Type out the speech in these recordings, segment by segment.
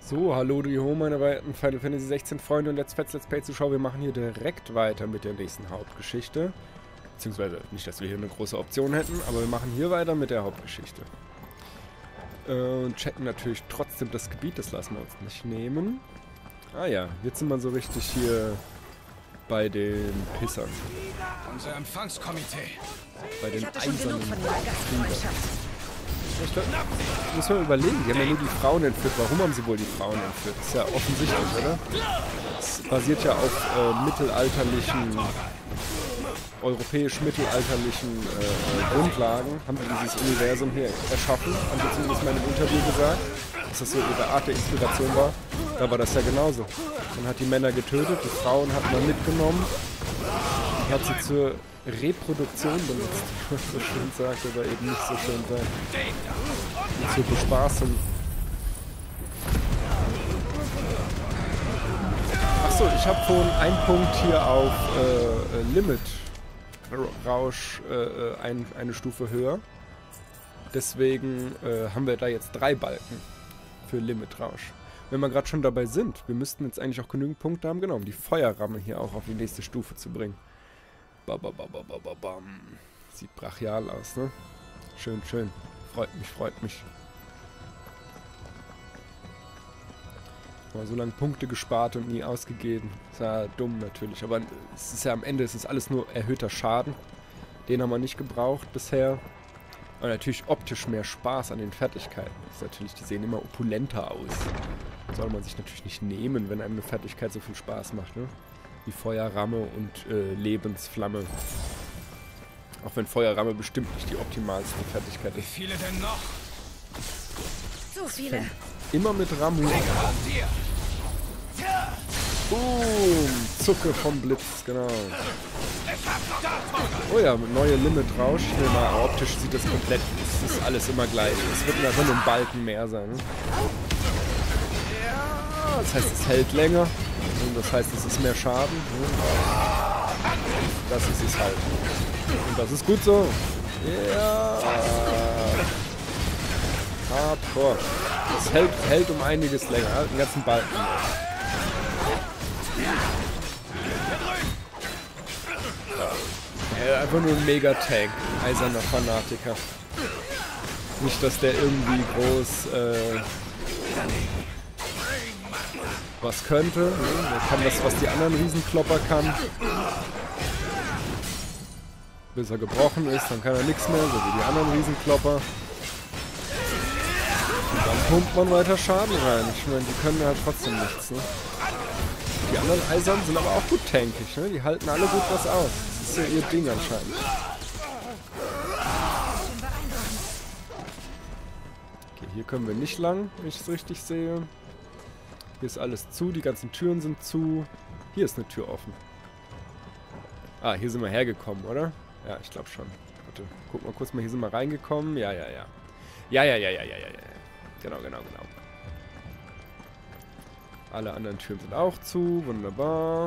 So, hallo die meine weiten Final Fantasy 16 Freunde und Let's Play Zuschauer. Wir machen hier direkt weiter mit der nächsten Hauptgeschichte. Beziehungsweise nicht, dass wir hier eine große Option hätten, aber wir machen hier weiter mit der Hauptgeschichte. Und checken natürlich trotzdem das Gebiet, das lassen wir uns nicht nehmen. Ah ja, jetzt sind wir so richtig hier bei den Pissern. Unser Empfangskomitee. Bei den Ich hatte schon genug einsamen von ihrer Gastfreundschaft. Muss man überlegen, die haben ja nur die Frauen entführt. Warum haben sie wohl die Frauen entführt? Das ist ja offensichtlich, oder? Es basiert ja auf europäisch-mittelalterlichen Grundlagen. Haben sie dieses Universum hier erschaffen, haben sie zumindest mal in einem Interview gesagt, dass das so ihre Art der Inspiration war. Da war das ja genauso. Man hat die Männer getötet, die Frauen hat man mitgenommen, hat sie zur Reproduktion benutzt, wie man so schön sagt, oder eben nicht so schön sagt. Zur Bespaßung. Achso, ich habe vorhin einen Punkt hier auf Limit Rausch eine Stufe höher. Deswegen haben wir da jetzt 3 Balken für Limit Rausch. Wenn wir gerade schon dabei sind, wir müssten jetzt eigentlich auch genügend Punkte haben, genau, um die Feuerramme hier auch auf die nächste Stufe zu bringen. Bam. Sieht brachial aus, ne? Schön, schön. Freut mich. Aber so lange Punkte gespart und nie ausgegeben. Ist ja dumm natürlich. Aber es ist ja am Ende, es ist alles nur erhöhter Schaden. Den haben wir nicht gebraucht bisher. Aber natürlich optisch mehr Spaß an den Fertigkeiten. Das ist natürlich, die sehen immer opulenter aus. Soll man sich natürlich nicht nehmen, wenn einem eine Fertigkeit so viel Spaß macht, ne? Wie Feuerramme und Lebensflamme. Auch wenn Feuerramme bestimmt nicht die optimalste Fertigkeit ist. Wie viele denn noch? Zu viele. Immer mit Ramu. Boom! Zucke vom Blitz, genau. Oh ja, neue Limit-Rausch. Optisch sieht das komplett, es ist alles immer gleich. Es wird einfach nur ein Balken mehr sein. Ne? Ja, das heißt, es hält länger. Und das heißt, es ist mehr Schaden. Das ist es halt. Und das ist gut so. Ja. Hardcore. Das hält um einiges länger. Den ganzen Balken. Ja, einfach nur ein Mega-Tank. Eiserner Fanatiker. Nicht, dass der irgendwie groß was könnte. Ne? Der kann das, was die anderen Riesenklopper kann. Bis er gebrochen ist, dann kann er nichts mehr, so wie die anderen Riesenklopper. Und dann pumpt man weiter Schaden rein. Ich meine, die können halt trotzdem nichts. Ne? Die anderen Eisern sind aber auch gut tankig. Ne? Die halten alle gut was aus. Das ist ja ihr Ding anscheinend. Okay, hier können wir nicht lang, wenn ich es richtig sehe. Hier ist alles zu, die ganzen Türen sind zu. Hier ist eine Tür offen. Ah, hier sind wir hergekommen, oder? Ja, ich glaube schon. Warte, guck mal kurz mal, hier sind wir reingekommen. Ja. Ja. Genau. Alle anderen Türen sind auch zu. Wunderbar.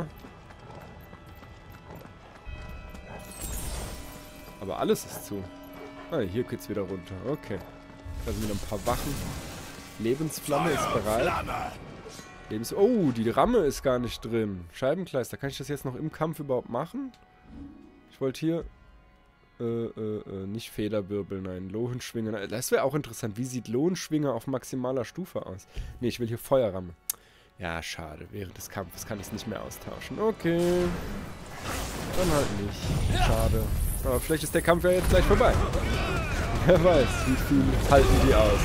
Aber alles ist zu. Ah, hier geht's wieder runter. Okay. Da sind wieder ein paar Wachen. Lebensflamme ist bereit. Oh, die Ramme ist gar nicht drin. Scheibenkleister. Kann ich das jetzt noch im Kampf überhaupt machen? Ich wollte hier... nicht Federwirbel, nein. Lohenschwinger. Das wäre auch interessant. Wie sieht Lohenschwinger auf maximaler Stufe aus? Ne, ich will hier Feuerramme. Ja, schade. Während des Kampfes kann ich es nicht mehr austauschen. Okay. Dann halt nicht. Schade. Aber vielleicht ist der Kampf ja jetzt gleich vorbei. Wer weiß, wie viel halten die aus.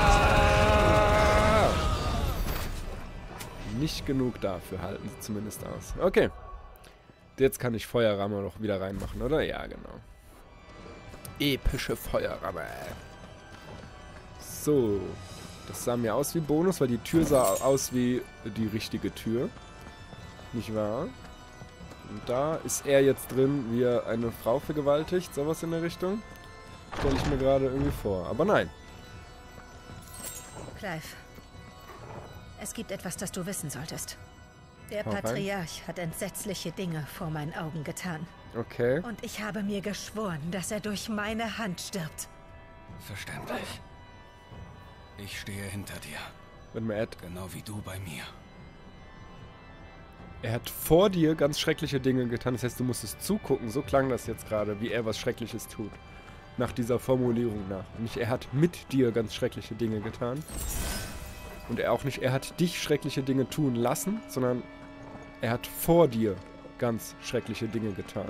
Ja! Nicht genug dafür halten sie zumindest aus. Okay. Jetzt kann ich Feuerramme noch wieder reinmachen, oder? Ja, genau. Epische Feuerramme. So. Das sah mir aus wie Bonus, weil die Tür sah aus wie die richtige Tür. Nicht wahr? Und da ist er jetzt drin, wie er eine Frau vergewaltigt. Sowas in der Richtung. Stelle ich mir gerade irgendwie vor. Aber nein. Clive. Es gibt etwas, das du wissen solltest. Der Patriarch hat entsetzliche Dinge vor meinen Augen getan. Okay. Und ich habe mir geschworen, dass er durch meine Hand stirbt. Verständlich. Ich stehe hinter dir. Wenn man Genau wie du bei mir. er hat vor dir ganz schreckliche Dinge getan. Das heißt, du musstest zugucken. So klang das jetzt gerade, wie er was Schreckliches tut. Nach dieser Formulierung nach. Nicht, er hat mit dir ganz schreckliche Dinge getan. Und er auch nicht, er hat dich schreckliche Dinge tun lassen, sondern er hat vor dir ganz schreckliche Dinge getan.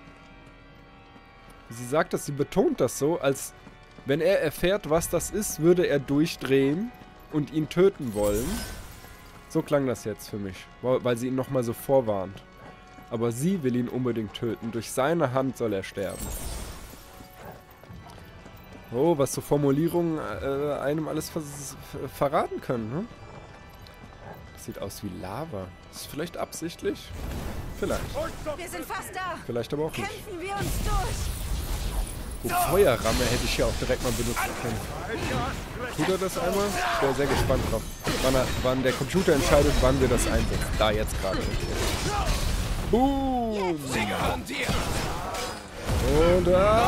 Sie sagt das, sie betont das so, als wenn er erfährt, was das ist, würde er durchdrehen und ihn töten wollen. So klang das jetzt für mich, weil sie ihn nochmal so vorwarnt. Aber sie will ihn unbedingt töten. Durch seine Hand soll er sterben. Oh, was so Formulierungen einem alles verraten können, ne? Das sieht aus wie Lava. Ist vielleicht absichtlich? Vielleicht. Wir sind fast da. Vielleicht aber auch nicht. Kämpfen wir uns durch. Oh, Feuerramme hätte ich hier auch direkt mal benutzen können. Tut er das einmal? Ich wäre sehr gespannt drauf. Wann der Computer entscheidet, wann wir das einsetzen. Da, jetzt gerade. Boom! Und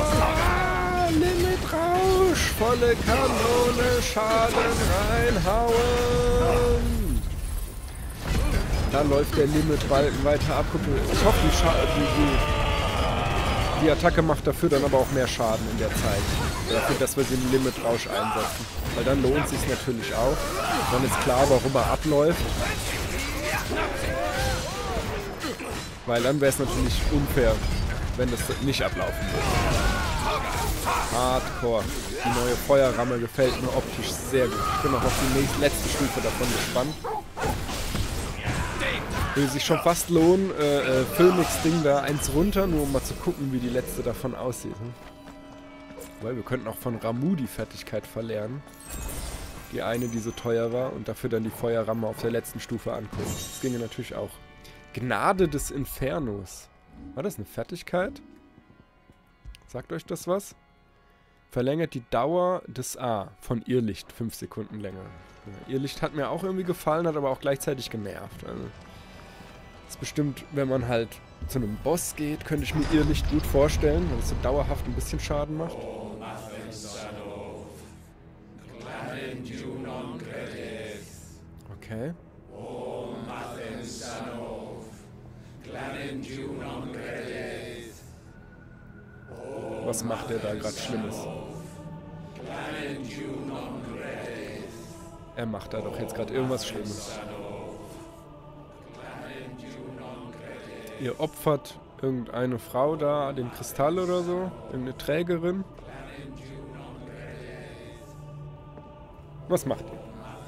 Limitrausch! Volle Kanone, Schaden reinhauen! Da läuft der Limitbalken weiter ab. Ich hoffe, die Attacke macht dafür dann aber auch mehr Schaden in der Zeit. Dafür, dass wir sie im Limitrausch einsetzen. Weil dann lohnt es sich natürlich auch. Dann ist klar, warum er abläuft. Weil dann wäre es natürlich unfair, wenn das nicht ablaufen würde. Hardcore. Die neue Feuerramme gefällt mir optisch sehr gut. Ich bin auch auf die letzte Stufe davon gespannt. Würde sich schon fast lohnen, Phoenix-Ding da eins runter, nur um mal zu gucken, wie die letzte davon aussieht. Hm? Weil wir könnten auch von Ramuh die Fertigkeit verlernen. Die eine, die so teuer war, und dafür dann die Feuerramme auf der letzten Stufe angucken. Das ginge natürlich auch. Gnade des Infernos. War das eine Fertigkeit? Sagt euch das was? Verlängert die Dauer des von Irrlicht 5 Sekunden länger. Ja, Irrlicht hat mir auch irgendwie gefallen, hat aber auch gleichzeitig genervt. Also, das ist bestimmt, wenn man halt zu einem Boss geht, könnte ich mir Irrlicht gut vorstellen, weil es so dauerhaft ein bisschen Schaden macht. Okay. Was macht der da gerade Schlimmes? Er macht da doch jetzt gerade irgendwas Schlimmes. Ihr opfert irgendeine Frau da, den Kristall oder so, irgendeine Trägerin. Was macht ihr?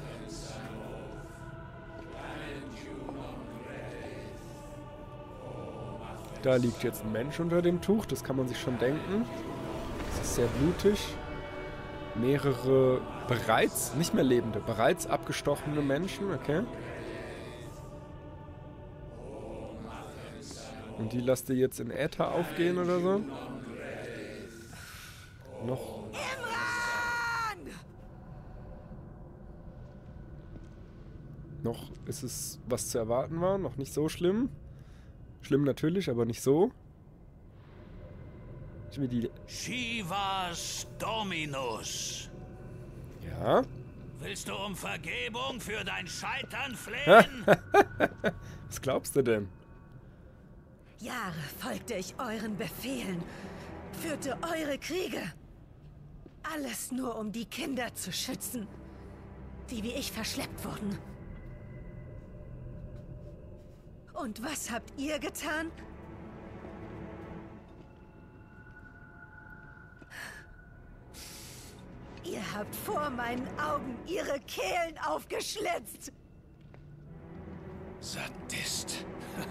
Da liegt jetzt ein Mensch unter dem Tuch, das kann man sich schon denken. Das ist sehr blutig. Mehrere bereits, nicht mehr lebende, bereits abgestochene Menschen, okay. Und die lasst ihr jetzt in Äther aufgehen oder so? Noch. Noch ist es, was zu erwarten war, noch nicht so schlimm. Schlimm natürlich, aber nicht so. Ich will die... Shivas Dominus. Ja? Willst du um Vergebung für dein Scheitern flehen? Was glaubst du denn? Jahre folgte ich euren Befehlen, führte eure Kriege. Alles nur, um die Kinder zu schützen, die wie ich verschleppt wurden. Und was habt ihr getan? Ihr habt vor meinen Augen ihre Kehlen aufgeschlitzt. Sadist.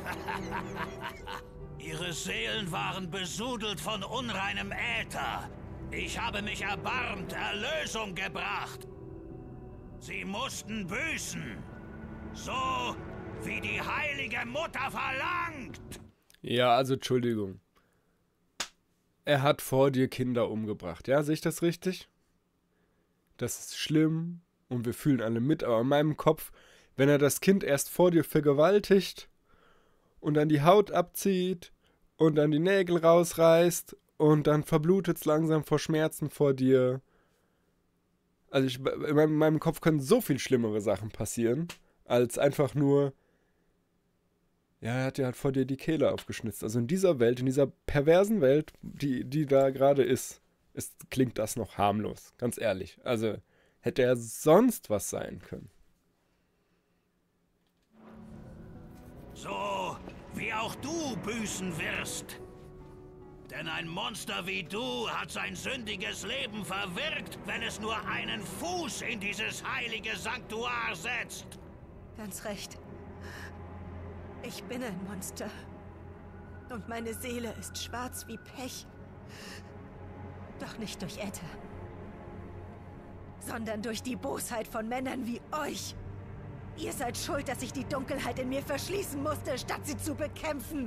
Ihre Seelen waren besudelt von unreinem Äther. Ich habe mich erbarmt, Erlösung gebracht. Sie mussten büßen. So wie die heilige Mutter verlangt. Ja, also Entschuldigung. Er hat vor dir Kinder umgebracht. Ja, sehe ich das richtig? Das ist schlimm und wir fühlen alle mit, aber in meinem Kopf, wenn er das Kind erst vor dir vergewaltigt und dann die Haut abzieht und dann die Nägel rausreißt und dann verblutet es langsam vor Schmerzen vor dir. Also in meinem Kopf können so viel schlimmere Sachen passieren, als einfach nur, ja, er hat ja halt vor dir die Kehle aufgeschnitzt. Also in dieser Welt, in dieser perversen Welt, die da gerade ist, klingt das noch harmlos, ganz ehrlich. Also hätte er sonst was sein können. So wie auch du büßen wirst. Denn ein Monster wie du hat sein sündiges Leben verwirkt, wenn es nur einen Fuß in dieses heilige Sanktuar setzt. Ganz recht. Ich bin ein Monster. Und meine Seele ist schwarz wie Pech. Doch nicht durch Äther. Sondern durch die Bosheit von Männern wie euch. Ihr seid schuld, dass ich die Dunkelheit in mir verschließen musste, statt sie zu bekämpfen.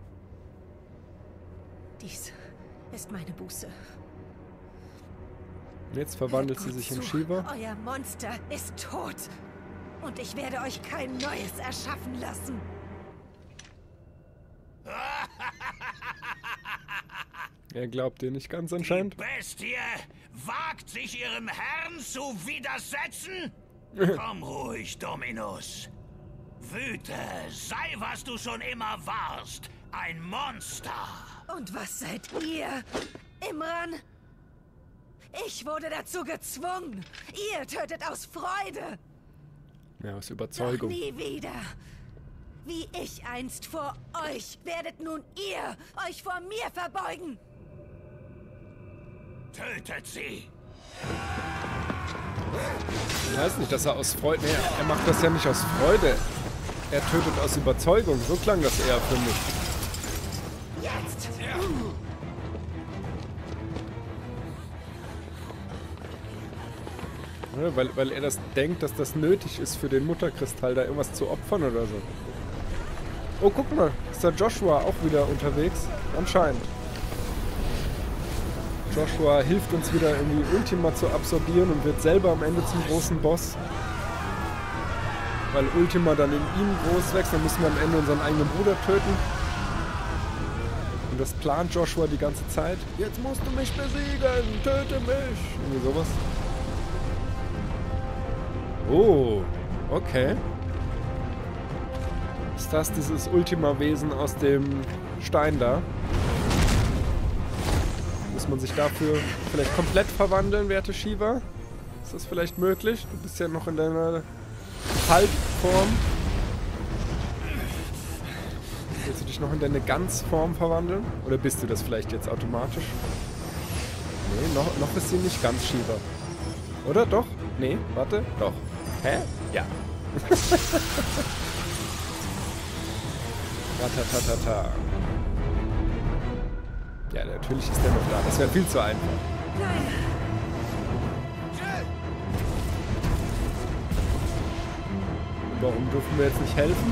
Dies ist meine Buße. Jetzt verwandelt sie sich in Shiva. Euer Monster ist tot. Und ich werde euch kein neues erschaffen lassen. Er glaubt dir nicht ganz anscheinend. Die Bestie wagt sich ihrem Herrn zu widersetzen? Komm ruhig, Dominus. Wüte, sei was du schon immer warst. Ein Monster. Und was seid ihr, Imran? Ich wurde dazu gezwungen. Ihr tötet aus Freude. Ja, aus Überzeugung. Doch nie wieder. Wie ich einst vor euch, werdet nun ihr euch vor mir verbeugen. Tötet sie. Ich weiß nicht, dass er aus Freude... Nee, er macht das ja nicht aus Freude. Er tötet aus Überzeugung. So klang das eher für mich. Jetzt! Ja, weil er das denkt, dass das nötig ist für den Mutterkristall, da irgendwas zu opfern oder so. Oh, guck mal. Ist da Joshua auch wieder unterwegs? Anscheinend. Joshua hilft uns wieder irgendwie Ultima zu absorbieren und wird selber am Ende zum großen Boss. Weil Ultima dann in ihm groß wächst, dann müssen wir am Ende unseren eigenen Bruder töten. Und das plant Joshua die ganze Zeit. Jetzt musst du mich besiegen, töte mich. Irgendwie sowas. Oh, okay. Ist das dieses Ultima-Wesen aus dem Stein da? Muss man sich dafür vielleicht komplett verwandeln, werte Shiva? Ist das vielleicht möglich? Du bist ja noch in deiner Halbform. Willst du dich noch in deine Ganzform verwandeln? Oder bist du das vielleicht jetzt automatisch? Nee, noch ist sie nicht ganz Shiva. Oder? Doch? Nee, warte. Doch. Hä? Ja. Ratatatata. Ja, natürlich ist der noch da. Das wäre viel zu einfach. Nein! Warum dürfen wir jetzt nicht helfen?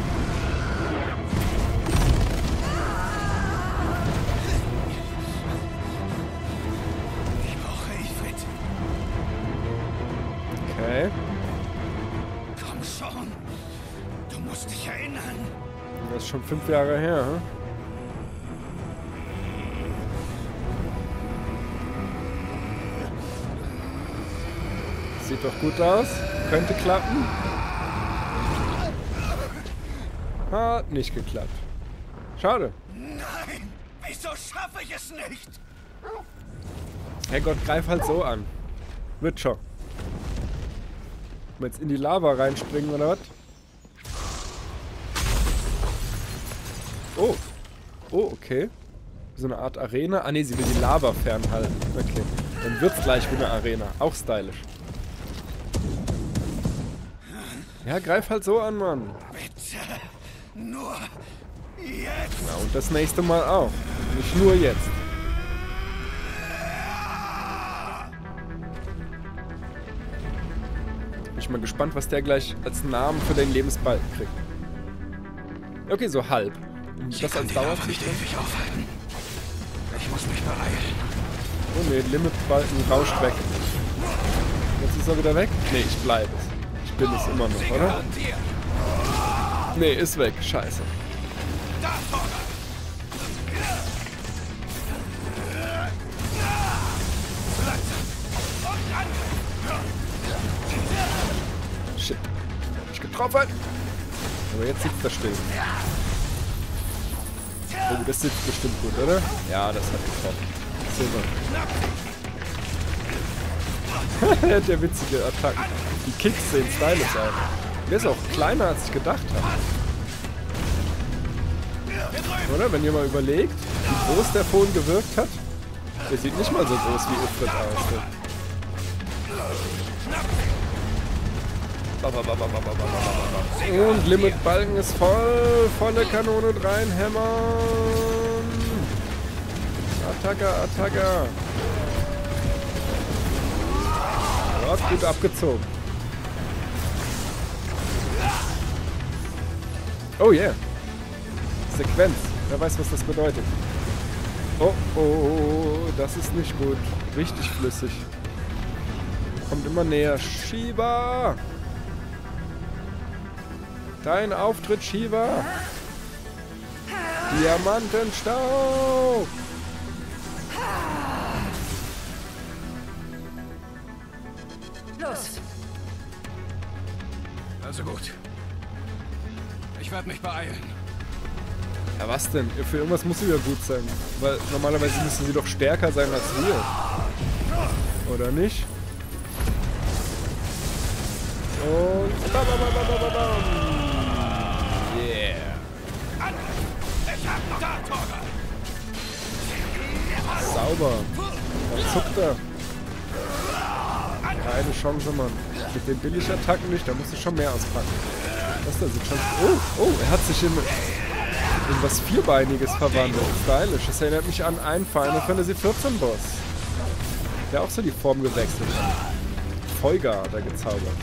Ich brauche Ifrit. Okay. Komm schon. Du musst dich erinnern. Das ist schon 5 Jahre her, hm? Sieht doch gut aus. Könnte klappen. Hat nicht geklappt. Schade. Nein! Wieso schaffe ich es nicht? Herrgott, greif halt so an. Wird schon. Jetzt in die Lava reinspringen oder was? Oh. Oh, okay. So eine Art Arena. Ah ne, sie will die Lava fernhalten. Okay. Dann wird's gleich wie eine Arena. Auch stylisch. Ja, greif halt so an, Mann. Bitte. Nur jetzt. Na, und das nächste Mal auch. Nicht nur jetzt. Bin ich mal gespannt, was der gleich als Namen für den Lebensbalken kriegt. Okay, so halb. Und das als Dauerzustand? Nicht aufhalten. Ich muss mich beeilen. Oh ne, Limitbalken rauscht weg. Jetzt ist er wieder weg? Ne, ich bleibe es. Ich bin es immer noch, oder? Ne, ist weg. Scheiße. Da vorne. Langsam. Und Angriff. Shit. Ich getroffen. Aber jetzt sitzt er still. Oh, das sitzt bestimmt gut, oder? Ja, das hat getroffen. Super. Der hat ja witzige Attacken. Die Kicks sehen stylisch aus. Der ist auch kleiner, als ich gedacht habe. Oder? Wenn ihr mal überlegt, wie groß der vorhin gewirkt hat. Der sieht nicht mal so groß wie Ifrit aus. Und Limitbalken ist voll. Volle Kanone reinhämmern. Attacke, Attacke. Ja, gut abgezogen. Oh yeah. Sequenz. Wer weiß, was das bedeutet. Oh, oh, das ist nicht gut. Richtig flüssig. Kommt immer näher. Shiva! Dein Auftritt, Shiva! Diamantenstau! Los! Also gut. Ich werde mich beeilen. Ja, was denn? Für irgendwas muss sie ja gut sein. Weil normalerweise müsste sie doch stärker sein als wir. Oder nicht? Und... Bam, bam, bam, bam, bam, bam. Yeah. Sauber. Dann zuckt er. Keine Chance, Mann. Mit den Billigattacken nicht, da musst du schon mehr auspacken. Was da sieht schon... Oh, oh, er hat sich in was Vierbeiniges verwandelt. Stylisch. Das erinnert mich an einen Final Fantasy 14 Boss. Der auch so die Form gewechselt hat. Feuga hat er gezaubert.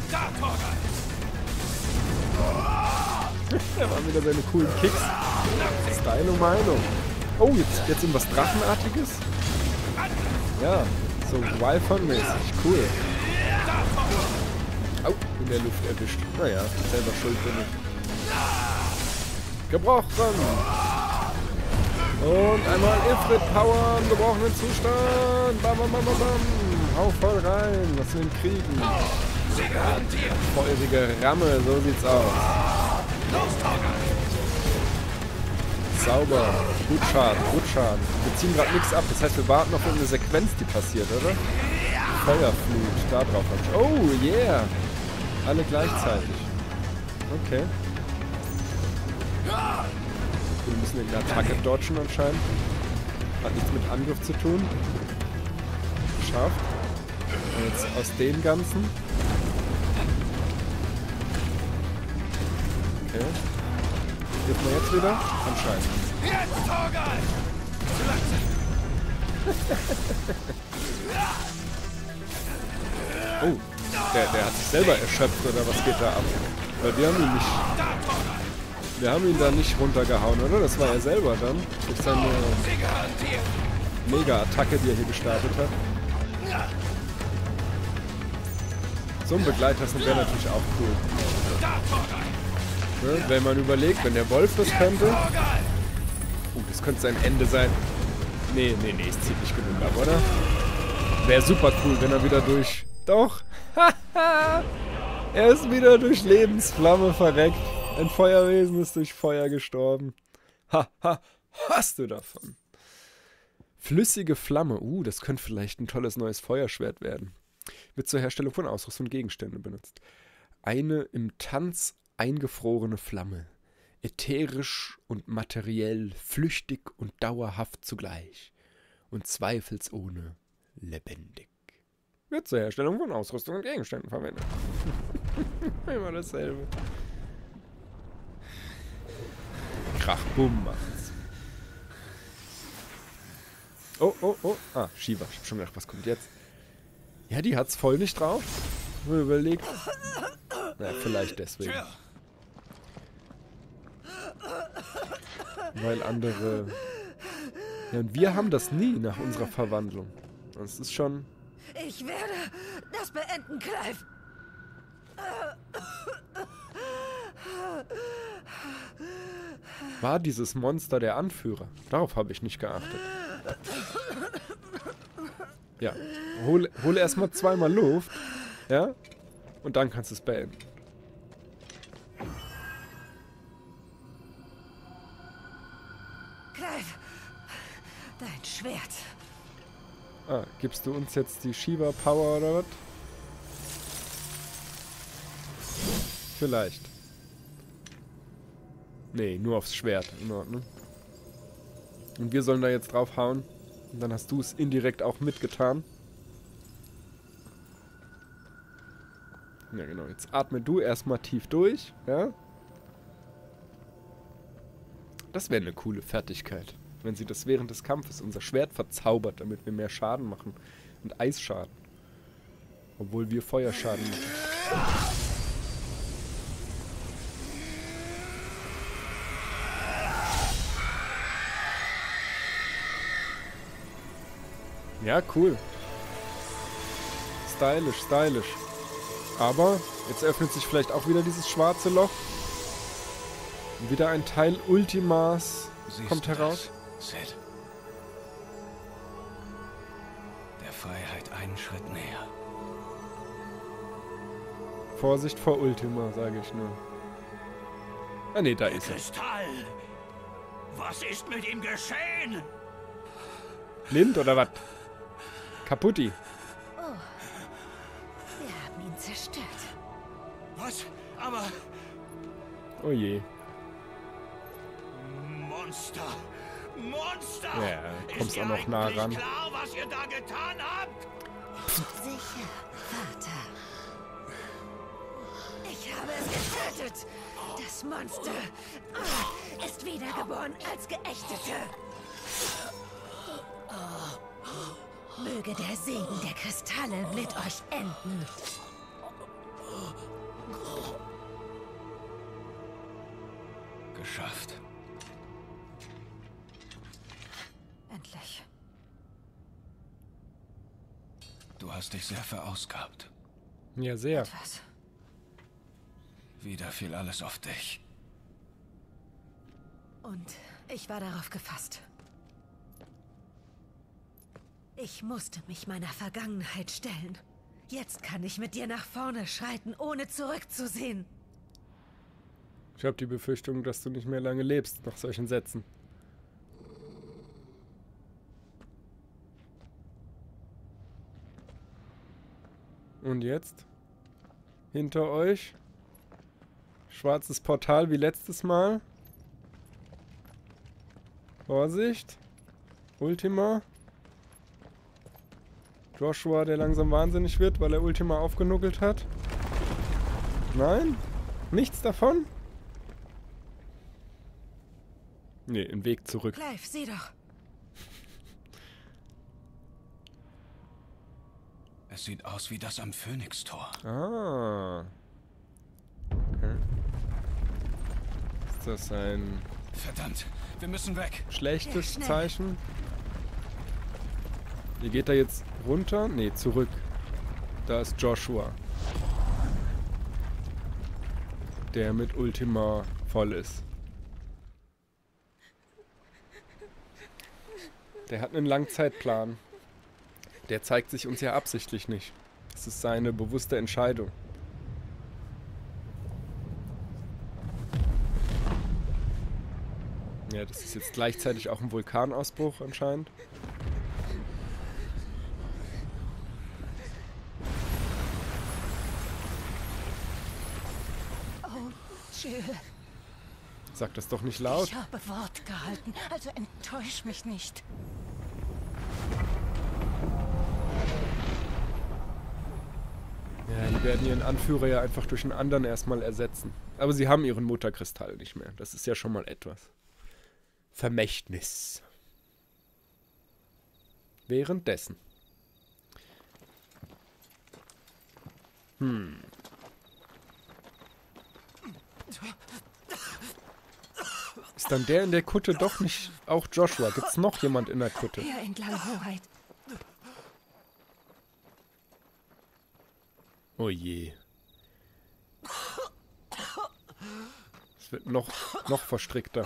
Der waren wieder seine coolen Kicks. Style und Meinung. Oh, jetzt irgendwas Drachenartiges? Ja, so Wildfun-mäßig. Cool. Au, in der Luft erwischt. Naja, selber schuld bin ich. Gebrochen! Und einmal Ifrit Power im gebrochenen Zustand. Bam, bam, bam, bam, bam. Hau voll rein, was wir ihn kriegen. Feurige Ramme, so sieht's aus. Sauber. Gut Schaden, gut Schaden. Wir ziehen gerade nichts ab, das heißt, wir warten auf eine Sequenz, die passiert, oder? Feuerflut, da drauf. Oh, yeah! Alle gleichzeitig. Okay. Wir müssen in der Attacke dodgen anscheinend. Hat nichts mit Angriff zu tun. Geschafft. Und jetzt aus dem Ganzen. Okay. Trifft man jetzt wieder? Anscheinend. Oh, der hat sich selber erschöpft, oder was geht da ab? Weil wir haben ihn nicht... Wir haben ihn da nicht runtergehauen, oder? Das war er selber dann. Durch seine Mega-Attacke, die er hier gestartet hat. So ein Begleiter wäre natürlich auch cool. Ne? Wenn man überlegt, wenn der Wolf das könnte... das könnte sein Ende sein. Nee, es zieht nicht genug ab, oder? Wäre super cool, wenn er wieder durch... Doch! Er ist wieder durch Lebensflamme verreckt. Ein Feuerwesen ist durch Feuer gestorben. Haha, hast du davon. Flüssige Flamme. Das könnte vielleicht ein tolles neues Feuerschwert werden. Wird zur Herstellung von Ausrüstung und Gegenständen benutzt. Eine im Tanz eingefrorene Flamme. Ätherisch und materiell, flüchtig und dauerhaft zugleich. Und zweifelsohne lebendig. Wird zur Herstellung von Ausrüstung und Gegenständen verwendet. Immer dasselbe. Krach, bumm macht's. Oh. Ah, Shiva. Ich hab schon gedacht, was kommt jetzt? Ja, die hat's voll nicht drauf. Mir überlegt. Na, vielleicht deswegen. Weil andere... Ja, und wir haben das nie nach unserer Verwandlung. Das ist schon... Ich werde das beenden, Clive. War dieses Monster der Anführer? Darauf habe ich nicht geachtet. Ja, hol erstmal zweimal Luft. Ja? Und dann kannst du es beenden. Dein Schwert. Ah, gibst du uns jetzt die Shiva Power oder was? Vielleicht. Nee, nur aufs Schwert. In Ordnung. Und wir sollen da jetzt drauf hauen. Und dann hast du es indirekt auch mitgetan. Ja, genau. Jetzt atme du erstmal tief durch. Ja? Das wäre eine coole Fertigkeit. Wenn sie das während des Kampfes unser Schwert verzaubert, damit wir mehr Schaden machen. Und Eisschaden. Obwohl wir Feuerschaden machen. Ja, cool. Stylisch, stylisch. Aber jetzt öffnet sich vielleicht auch wieder dieses schwarze Loch. Und wieder ein Teil Ultimas kommt heraus. Sid. Der Freiheit einen Schritt näher. Vorsicht vor Ultima, sage ich nur. Ah ne, da Der ist er. Kristall! Was ist mit ihm geschehen? Blind oder was? Kaputti. Oh. Wir haben ihn zerstört. Was? Aber... Oh je. Monster! Monster! Ja, kommst ist auch dir noch nah eigentlich ran. klar, was ihr da getan habt? Sicher, Vater. Ich habe es getötet. Das Monster ist wiedergeboren als Geächtete. Möge der Segen der Kristalle mit euch enden. Geschafft. Endlich. Du hast dich sehr verausgabt. Ja, sehr. Etwas. Wieder fiel alles auf dich. Und ich war darauf gefasst. Ich musste mich meiner Vergangenheit stellen. Jetzt kann ich mit dir nach vorne schreiten, ohne zurückzusehen. Ich habe die Befürchtung, dass du nicht mehr lange lebst nach solchen Sätzen. Und jetzt? Hinter euch? Schwarzes Portal wie letztes Mal. Vorsicht. Ultima. Joshua, der langsam wahnsinnig wird, weil er Ultima aufgenuckelt hat. Nein? Nichts davon? Nee, ein Weg zurück. Clive, sieh doch. Es sieht aus wie das am Phönix-Tor. Ah. Okay. Ist das ein Verdammt, wir müssen weg. schlechtes Ja, schnell. Zeichen? Ihr geht da jetzt runter? Nee, zurück. Da ist Joshua. Der mit Ultima voll ist. Der hat einen Langzeitplan. Der zeigt sich uns ja absichtlich nicht. Das ist seine bewusste Entscheidung. Ja, das ist jetzt gleichzeitig auch ein Vulkanausbruch anscheinend. Oh, Jill. Sag das doch nicht laut. Ich habe Wort gehalten, also enttäusch mich nicht. Ja, die werden ihren Anführer ja einfach durch einen anderen erstmal ersetzen. Aber sie haben ihren Mutterkristall nicht mehr. Das ist ja schon mal etwas. Vermächtnis. Währenddessen. Ist dann der in der Kutte doch nicht auch Joshua? Gibt's noch jemand in der Kutte? Hier entlang, Hoheit. Oh je. Es wird noch verstrickter.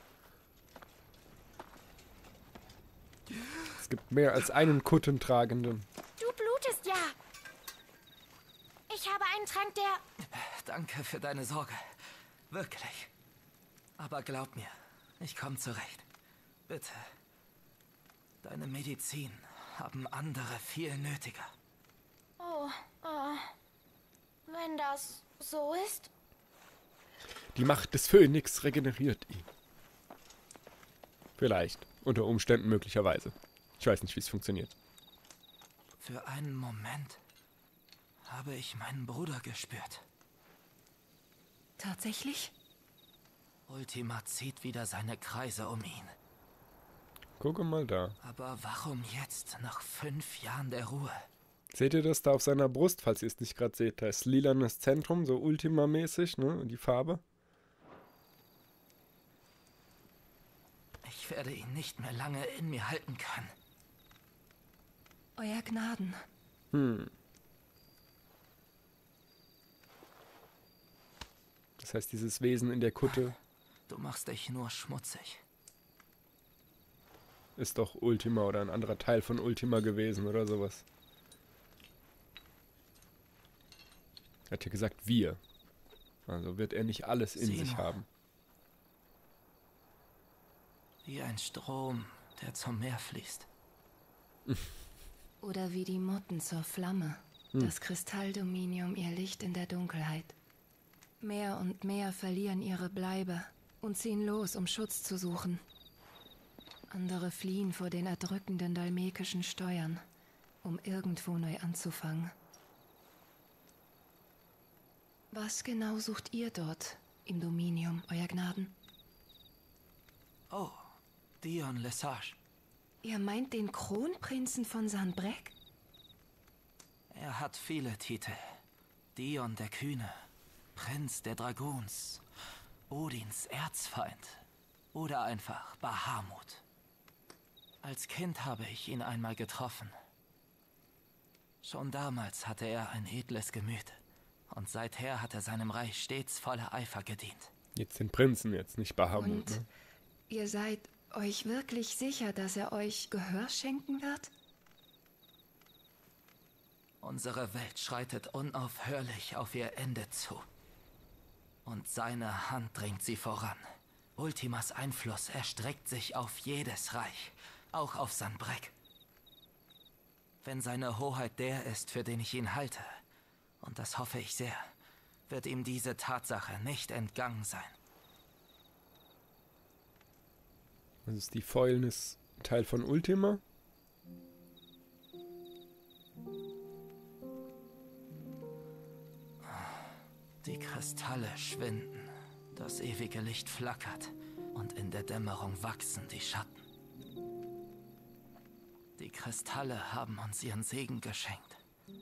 Es gibt mehr als einen Kuttentragenden. Du blutest ja. Ich habe einen Trank, der... Danke für deine Sorge. Wirklich. Aber glaub mir, ich komme zurecht. Bitte. Deine Medizin haben andere viel nötiger. Oh, wenn das so ist. Die Macht des Phönix regeneriert ihn. Vielleicht. Unter Umständen möglicherweise. Ich weiß nicht, wie es funktioniert. Für einen Moment habe ich meinen Bruder gespürt. Tatsächlich? Ultima zieht wieder seine Kreise um ihn. Gucke mal da. Aber warum jetzt, nach 5 Jahren der Ruhe? Seht ihr das da auf seiner Brust, falls ihr es nicht gerade seht? Da ist lilanes Zentrum, so Ultima-mäßig, ne? Die Farbe. Ich werde ihn nicht mehr lange in mir halten können. Euer Gnaden. Das heißt, dieses Wesen in der Kutte Du machst dich nur schmutzig. ist doch Ultima oder ein anderer Teil von Ultima gewesen oder sowas. Er hat ja gesagt, wir. Also wird er nicht alles in sich haben. Wie ein Strom, der zum Meer fließt. Oder wie die Motten zur Flamme. Das Kristalldominium ihr Licht in der Dunkelheit. Mehr und mehr verlieren ihre Bleibe und ziehen los, um Schutz zu suchen. Andere fliehen vor den erdrückenden dalmekischen Steuern, um irgendwo neu anzufangen. Was genau sucht ihr dort im Dominium, Euer Gnaden? Oh, Dion Lesage. Ihr meint den Kronprinzen von Sanbreque? Er hat viele Titel. Dion der Kühne, Prinz der Dragoons, Odins Erzfeind oder einfach Bahamut. Als Kind habe ich ihn einmal getroffen. Schon damals hatte er ein edles Gemüt und seither hat er seinem Reich stets voller Eifer gedient. Jetzt den Prinzen, jetzt nicht Bahamut. Und Ne? ihr seid euch wirklich sicher, dass er euch Gehör schenken wird? Unsere Welt schreitet unaufhörlich auf ihr Ende zu. Und seine Hand drängt sie voran. Ultimas Einfluss erstreckt sich auf jedes Reich, auch auf Sanbreque. Wenn seine Hoheit der ist, für den ich ihn halte, und das hoffe ich sehr, wird ihm diese Tatsache nicht entgangen sein. Das ist die Fäulnis Teil von Ultima. Die Kristalle schwinden, das ewige Licht flackert und in der Dämmerung wachsen die Schatten. Die Kristalle haben uns ihren Segen geschenkt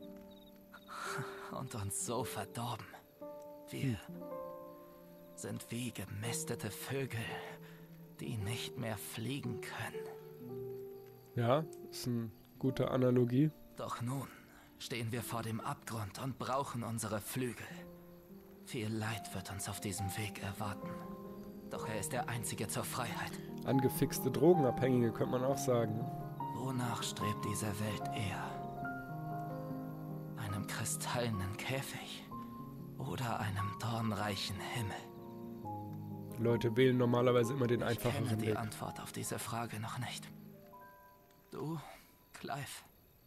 und uns so verdorben. Wir sind wie gemästete Vögel, die nicht mehr fliegen können. Ja, ist eine gute Analogie. Doch nun stehen wir vor dem Abgrund und brauchen unsere Flügel. Viel Leid wird uns auf diesem Weg erwarten. Doch er ist der einzige zur Freiheit. Angefixte Drogenabhängige, könnte man auch sagen. Ne? Wonach strebt diese Welt eher? Einem kristallenen Käfig oder einem dornreichen Himmel? Leute wählen normalerweise immer den Ich kenne einfacheren die Weg. Antwort auf diese Frage noch nicht. Du, Clive?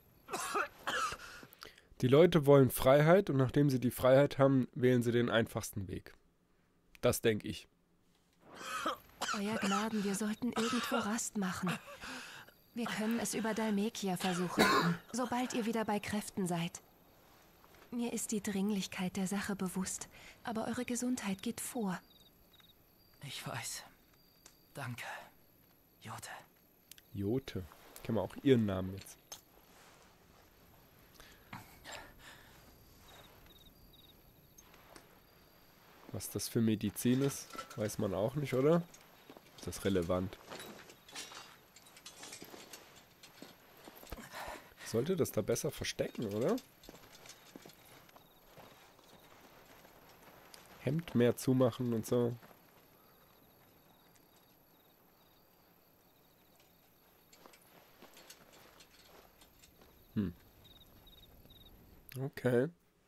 Die Leute wollen Freiheit und nachdem sie die Freiheit haben, wählen sie den einfachsten Weg. Das denke ich. Euer Gnaden, wir sollten irgendwo Rast machen. Wir können es über Dalmekia versuchen, sobald ihr wieder bei Kräften seid. Mir ist die Dringlichkeit der Sache bewusst, aber eure Gesundheit geht vor. Ich weiß. Danke, Jote. Jote. Kennen wir auch ihren Namen jetzt. Was das für Medizin ist, weiß man auch nicht, oder? Ist das relevant? Sollte das da besser verstecken, oder? Hemd mehr zumachen und so. Okay.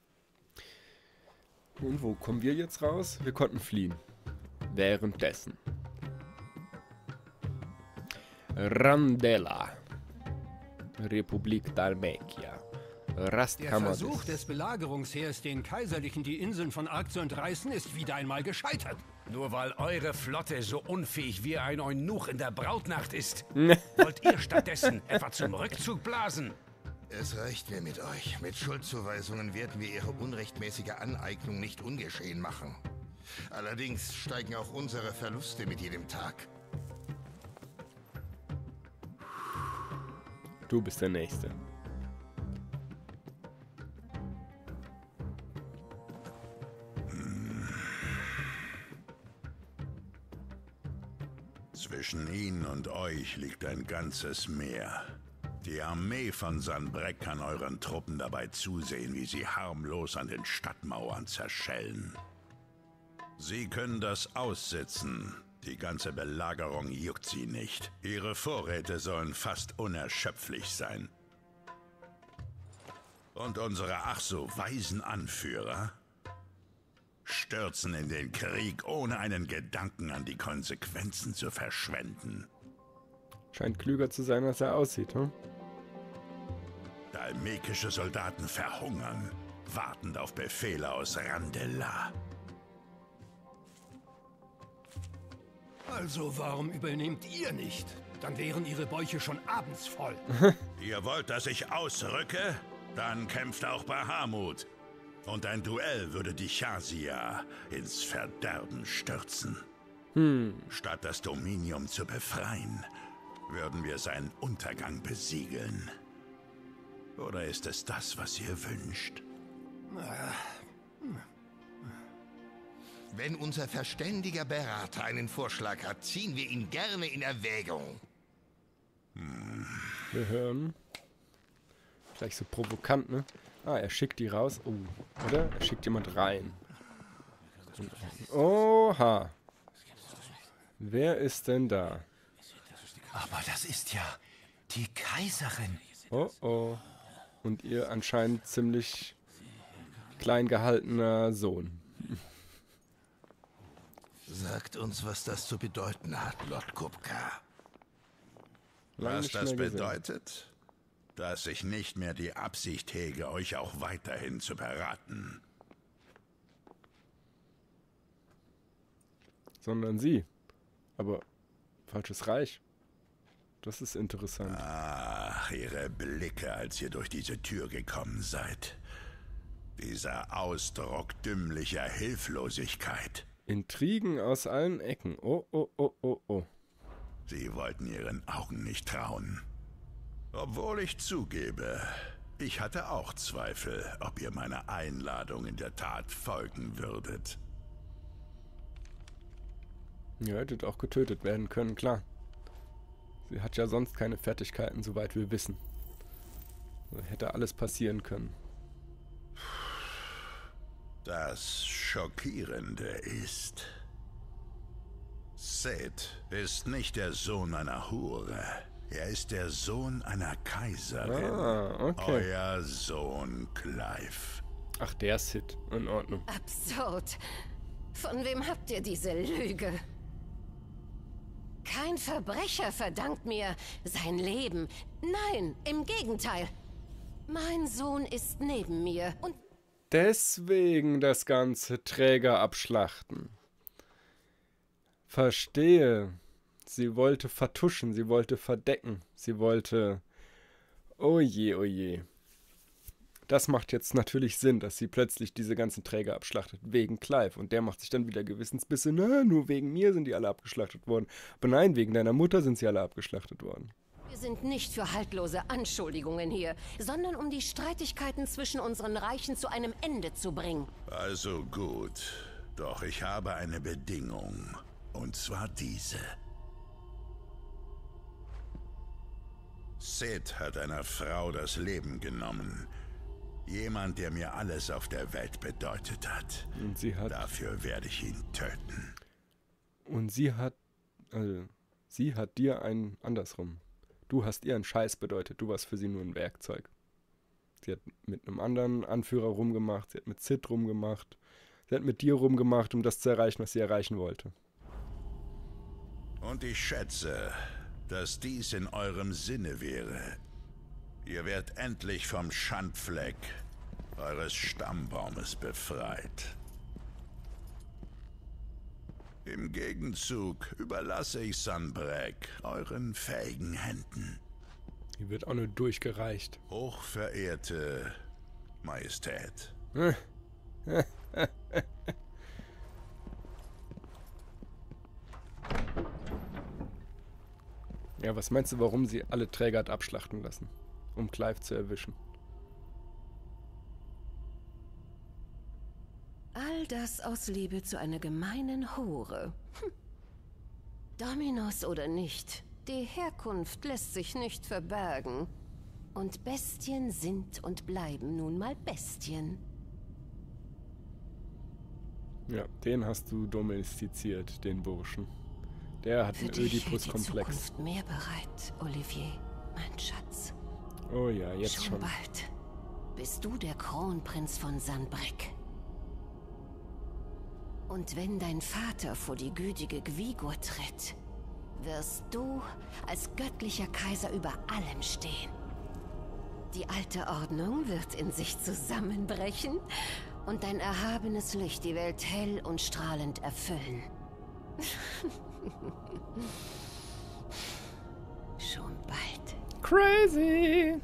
Und wo kommen wir jetzt raus? Wir konnten fliehen. Währenddessen. Randella. Republik Dhalmekia. Der Rastkammer Versuch des Belagerungsheers, den Kaiserlichen die Inseln von Ark zu entreißen, ist wieder einmal gescheitert. Nur weil eure Flotte so unfähig wie ein Eunuch in der Brautnacht ist, wollt ihr stattdessen etwa zum Rückzug blasen? Es reicht mir mit euch. Mit Schuldzuweisungen werden wir ihre unrechtmäßige Aneignung nicht ungeschehen machen. Allerdings steigen auch unsere Verluste mit jedem Tag. Du bist der Nächste. Zwischen ihnen und euch liegt ein ganzes Meer. Die Armee von Sanbreque kann euren Truppen dabei zusehen, wie sie harmlos an den Stadtmauern zerschellen. Sie können das aussitzen. Die ganze Belagerung juckt sie nicht. Ihre Vorräte sollen fast unerschöpflich sein. Und unsere ach so weisen Anführer stürzen in den Krieg, ohne einen Gedanken an die Konsequenzen zu verschwenden. Scheint klüger zu sein, als er aussieht, hm? Dhalmekische Soldaten verhungern, wartend auf Befehle aus Randela. Also warum übernehmt ihr nicht? Dann wären ihre Bäuche schon abends voll. Ihr wollt, dass ich ausrücke? Dann kämpft auch Bahamut. Und ein Duell würde die Chasia ins Verderben stürzen. Statt das Dominium zu befreien, würden wir seinen Untergang besiegeln. Oder ist es das, was ihr wünscht? Wenn unser verständiger Berater einen Vorschlag hat, ziehen wir ihn gerne in Erwägung. Wir hören. Gleich so provokant, ne? Ah, er schickt die raus. Oh, oder? Er schickt jemand rein. Oha. Wer ist denn da? Aber das ist ja die Kaiserin. Oh, oh. Und ihr anscheinend ziemlich klein gehaltener Sohn. Sagt uns, was das zu bedeuten hat, Lord Kupka. Lang Was nicht das mehr gesehen. bedeutet? Dass ich nicht mehr die Absicht hege, euch auch weiterhin zu beraten. Sondern sie. Aber falsches Reich. Das ist interessant. Ach, ihre Blicke, als ihr durch diese Tür gekommen seid. Dieser Ausdruck dümmlicher Hilflosigkeit. Intrigen aus allen Ecken. Oh, oh, oh, oh, oh. Sie wollten ihren Augen nicht trauen. Obwohl ich zugebe, ich hatte auch Zweifel, ob ihr meiner Einladung in der Tat folgen würdet. Ihr hättet auch getötet werden können, klar. Sie hat ja sonst keine Fertigkeiten, soweit wir wissen. So hätte alles passieren können. Das Schockierende ist, Seth ist nicht der Sohn einer Hure. Er ist der Sohn einer Kaiserin. Ah, okay. Euer Sohn Clive. Ach, der Sid. In Ordnung. Absurd. Von wem habt ihr diese Lüge? Kein Verbrecher verdankt mir sein Leben. Nein, im Gegenteil. Mein Sohn ist neben mir und... Deswegen das ganze Träger abschlachten. Verstehe. Sie wollte vertuschen, sie wollte verdecken, sie wollte... Oh je, oh je. Das macht jetzt natürlich Sinn, dass sie plötzlich diese ganzen Träger abschlachtet, wegen Clive. Und der macht sich dann wieder Gewissensbisse, na, nur wegen mir sind die alle abgeschlachtet worden. Aber nein, wegen deiner Mutter sind sie alle abgeschlachtet worden. Wir sind nicht für haltlose Anschuldigungen hier, sondern um die Streitigkeiten zwischen unseren Reichen zu einem Ende zu bringen. Also gut, doch ich habe eine Bedingung. Und zwar diese. Seth hat einer Frau das Leben genommen. Jemand, der mir alles auf der Welt bedeutet hat. Und sie hat... Dafür werde ich ihn töten. Und sie hat dir ein... Andersrum. Du hast ihr einen Scheiß bedeutet. Du warst für sie nur ein Werkzeug. Sie hat mit einem anderen Anführer rumgemacht. Sie hat mit Sid rumgemacht. Sie hat mit dir rumgemacht, um das zu erreichen, was sie erreichen wollte. Und ich schätze, dass dies in eurem Sinne wäre. Ihr werdet endlich vom Schandfleck eures Stammbaumes befreit. Im Gegenzug überlasse ich Sanbreque euren fähigen Händen. Die wird auch nur durchgereicht. Hochverehrte Majestät. Ja, was meinst du, warum sie alle Träger hat abschlachten lassen? Um Clive zu erwischen. All das aus Liebe zu einer gemeinen Hure. Dominus oder nicht, die Herkunft lässt sich nicht verbergen. Und Bestien sind und bleiben nun mal Bestien. Ja, den hast du domestiziert, den Burschen. Der hat einen Ödipus-Komplex. Für dich steht die Zukunft mehr bereit, Olivier, mein Schatz. Oh ja, jetzt schon. Bald bist du der Kronprinz von Sanbreque. Und wenn dein Vater vor die gütige Gwigur tritt, wirst du als göttlicher Kaiser über allem stehen. Die alte Ordnung wird in sich zusammenbrechen und dein erhabenes Licht die Welt hell und strahlend erfüllen. Schon bald. Crazy!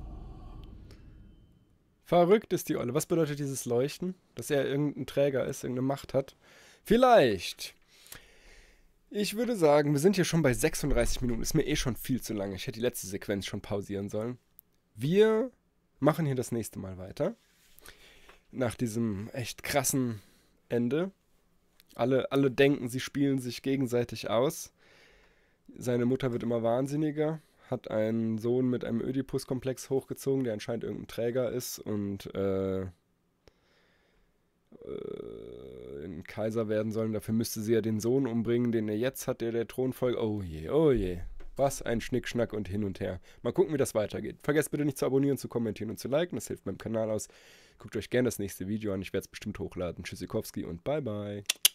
Verrückt ist die Olle. Was bedeutet dieses Leuchten? Dass er irgendein Träger ist, irgendeine Macht hat? Vielleicht. Ich würde sagen, wir sind hier schon bei 36 Minuten. Ist mir eh schon viel zu lange. Ich hätte die letzte Sequenz schon pausieren sollen. Wir machen hier das nächste Mal weiter. Nach diesem echt krassen Ende. Alle denken, sie spielen sich gegenseitig aus. Seine Mutter wird immer wahnsinniger. Hat einen Sohn mit einem Ödipus-Komplex hochgezogen, der anscheinend irgendein Träger ist und ein Kaiser werden sollen. Dafür müsste sie ja den Sohn umbringen, den er jetzt hat, der Thronfolger. Oh je, oh je. Was ein Schnickschnack und hin und her. Mal gucken, wie das weitergeht. Vergesst bitte nicht zu abonnieren, zu kommentieren und zu liken. Das hilft meinem Kanal aus. Guckt euch gerne das nächste Video an. Ich werde es bestimmt hochladen. Tschüssikowski und bye bye.